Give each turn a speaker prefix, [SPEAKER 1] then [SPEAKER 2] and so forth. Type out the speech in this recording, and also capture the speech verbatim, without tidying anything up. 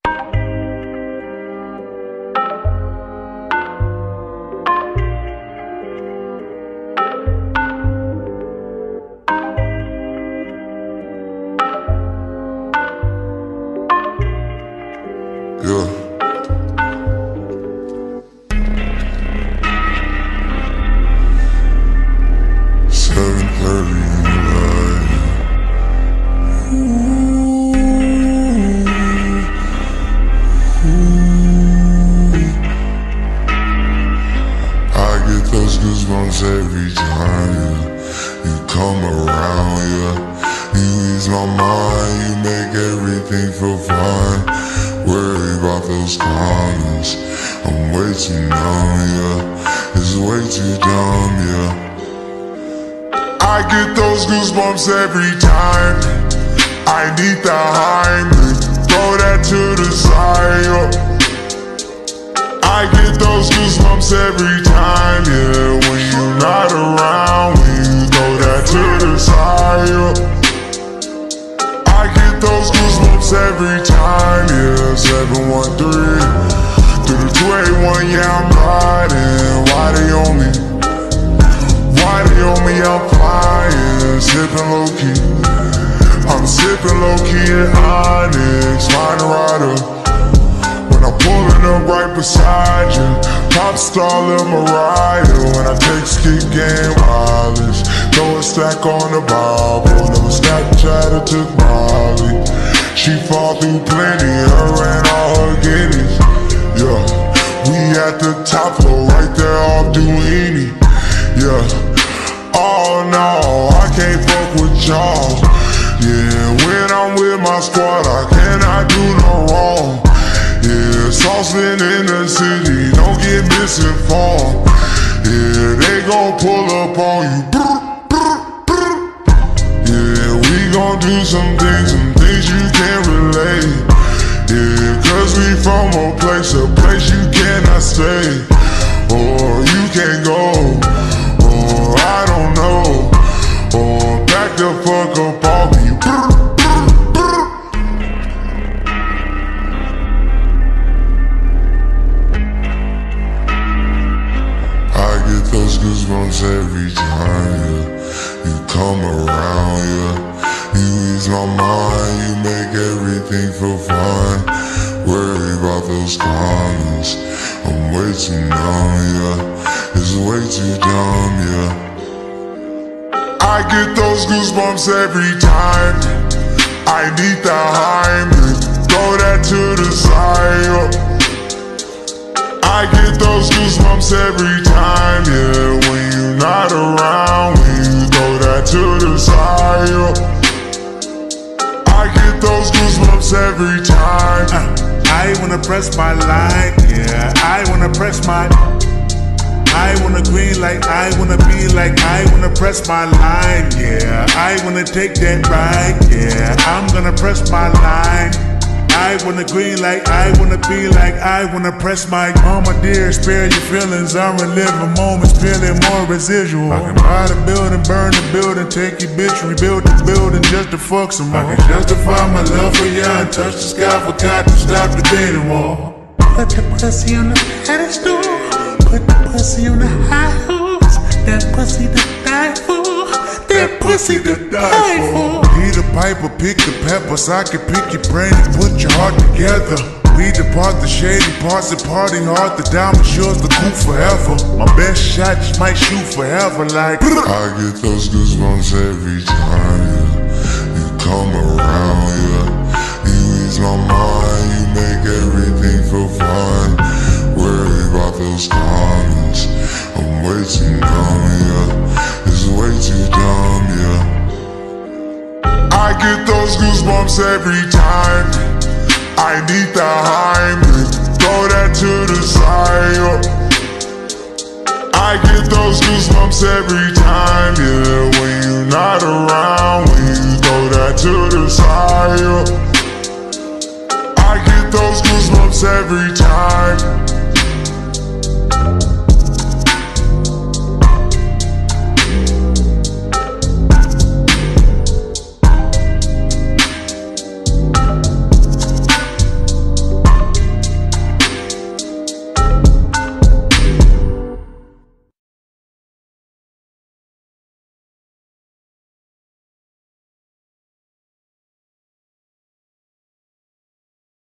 [SPEAKER 1] Yeah. seven thirty in the night. Ooh, ooh. I get those goosebumps every time yeah. You come around, yeah. You ease my mind, you make everything feel fine. Worry about those comments, I'm way too numb, yeah. It's way too dumb, yeah. I get those goosebumps every time I need the Heimlich, throw that to the side, yeah. I get those goosebumps every time, yeah. When you're not around, when you throw that to the side, yeah. I get those goosebumps every time, yeah. seven one three through the two eight one, yeah, I'm riding. Why they on me? Why they on me? I'm flying, sipping low key. I'm sipping low key in Onyx, find a rider. When I'm pulling up right beside you, pop star Lil Mariah. When I take skit game wireless, throw a stack on the Bible. Never Snapchat or took Molly. She fall through plenty, her and all her guineas. Yeah, we at the top floor, right there off Duini. Yeah, oh no, I can't fuck with y'all. Yeah, when I'm with my squad, I cannot do no wrong. Yeah, saucemen in the city, don't get misinformed. Yeah, they gon' pull up on you. Yeah, we gon' do some things, some things you can't relate. Yeah, cause we from a place, a place you cannot stay. Or you can't go, or I don't know. Or back the fuck up off me. I get those goosebumps every time, yeah. You come around, yeah. You ease my mind, you make everything feel fine. Worry about those comments, I'm way too numb, yeah. It's way too dumb, yeah. I get those goosebumps every time I need the Heimlich, throw that to the side, yeah. I get those goosebumps every time, yeah. When you're not around, when you throw that to the side, yeah. I get those goosebumps every time.
[SPEAKER 2] uh, I wanna press my line, yeah. I wanna press my I wanna green like I wanna be like I wanna press my line, yeah. I wanna take that ride, yeah. I'm gonna press my line. I wanna green like I wanna be like I wanna press my mama dear, spare your feelings. I'm reliving moments, feeling more residual. I can buy the building, burn the building, take your bitch, rebuild the building just to fuck some more. I can justify my love for you and touch the sky, forgot to stop the dating war.
[SPEAKER 3] Put the pussy on the pedestal, put the pussy on the high horse. That pussy to die for, that pussy to die for.
[SPEAKER 2] Be the piper, pick the peppers. I can pick your brain and put your heart together. We depart the shady parts and party hard. The diamond yours, the cool forever. My best shot just might shoot forever like
[SPEAKER 1] I get those goosebumps every time, yeah. You come around, yeah. You ease my mind, you make everything feel fine. Worry about those comments, I'm way too numb, yeah. It's way too dumb, yeah. I get those goosebumps every time I need the Heimlich, throw that to the side, yeah. I get those goosebumps every time, yeah. When you're not around, when you throw that to the side, yeah. I get those goosebumps every time.